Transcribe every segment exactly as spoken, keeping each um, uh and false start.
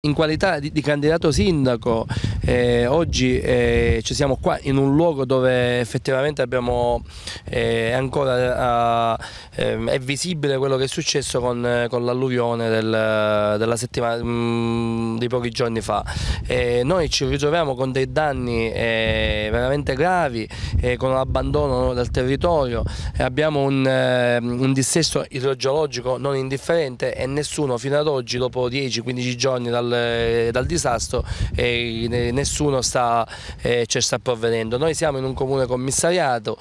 In qualità di, di candidato sindaco, eh, oggi eh, ci siamo qua in un luogo dove effettivamente abbiamo eh, ancora eh, è visibile quello che è successo con, con l'alluvione del, della settimana mh, di pochi giorni fa. Eh, noi ci ritroviamo con dei danni eh, veramente gravi, eh, con l'abbandono del territorio, eh, abbiamo un, eh, un dissesto idrogeologico non indifferente e nessuno fino ad oggi, dopo dieci quindici giorni dal dal disastro, eh, nessuno sta, eh, ci sta provvedendo. Noi siamo in un comune commissariato,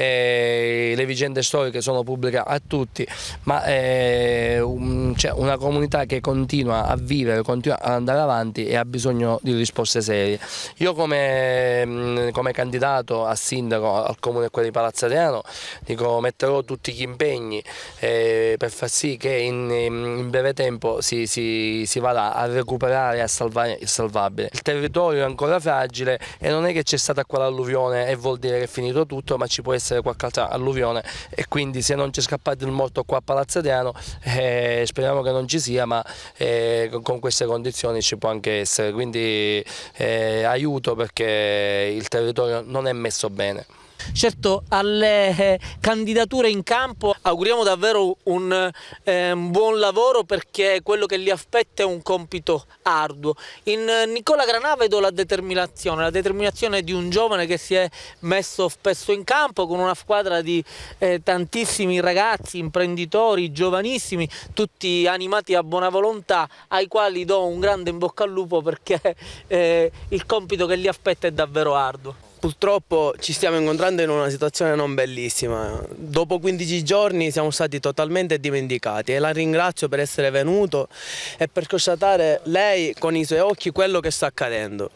eh, le vicende storiche sono pubbliche a tutti, ma eh, un, c'è una comunità che continua a vivere, continua ad andare avanti e ha bisogno di risposte serie. Io come, come candidato a sindaco al comune di Palazzo Adriano dico, metterò tutti gli impegni eh, per far sì che in, in breve tempo si, si, si vada a recuperare e a salvare il salvabile. Il territorio è ancora fragile e non è che c'è stata quell'alluvione e vuol dire che è finito tutto, ma ci può essere qualche altra alluvione e quindi se non c'è scappato il morto qua a Palazzo Adriano, eh, speriamo che non ci sia, ma eh, con queste condizioni ci può anche essere, quindi eh, aiuto perché il territorio non è messo bene. Certo, alle candidature in campo auguriamo davvero un eh, buon lavoro, perché quello che li aspetta è un compito arduo. In Nicola Granà vedo la determinazione, la determinazione di un giovane che si è messo spesso in campo con una squadra di eh, tantissimi ragazzi, imprenditori, giovanissimi, tutti animati a buona volontà, ai quali do un grande in bocca al lupo perché eh, il compito che li aspetta è davvero arduo. Purtroppo ci stiamo incontrando in una situazione non bellissima. Dopo quindici giorni siamo stati totalmente dimenticati e la ringrazio per essere venuto e per constatare lei con i suoi occhi quello che sta accadendo.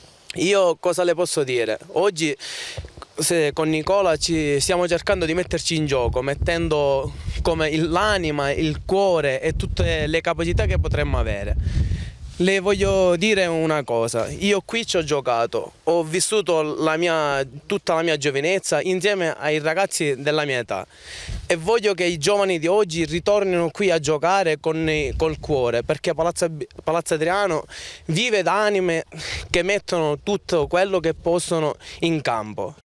Io cosa le posso dire? Oggi se con Nicola ci stiamo cercando di metterci in gioco, mettendo come l'anima, il cuore e tutte le capacità che potremmo avere. Le voglio dire una cosa, io qui ci ho giocato, ho vissuto la mia, tutta la mia giovinezza insieme ai ragazzi della mia età e voglio che i giovani di oggi ritornino qui a giocare con, col cuore, perché Palazzo, Palazzo Adriano vive da anime che mettono tutto quello che possono in campo.